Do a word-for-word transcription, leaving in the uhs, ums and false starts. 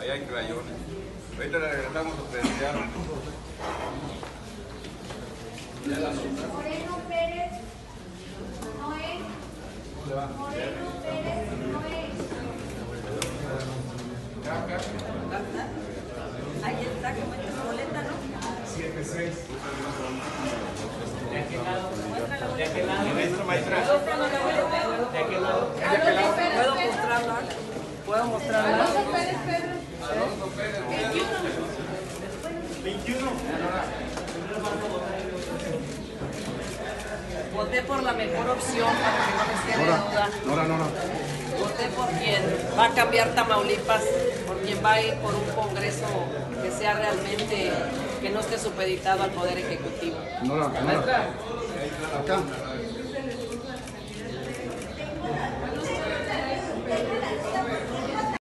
allá en Crayones. Ahorita le regresamos a presenciar. Moreno Pérez, Noé. Moreno Pérez, Noé. Ahí está, como en tu boleta, ¿no? siete seis. ¿De aquel lado? ¿De aquel lado? Maestra, maestra. ¿De aquel lado? ¿Puedo mostrarla? ¿Puedo mostrarla? Alonso Pérez Pedro. veintiuno. Voté por la mejor opción para que no les quede duda. Nora, Nora. Voté por quien va a cambiar Tamaulipas, por quien va a ir por un congreso que sea realmente, que no esté supeditado al Poder Ejecutivo. Nora, Nora. Acá.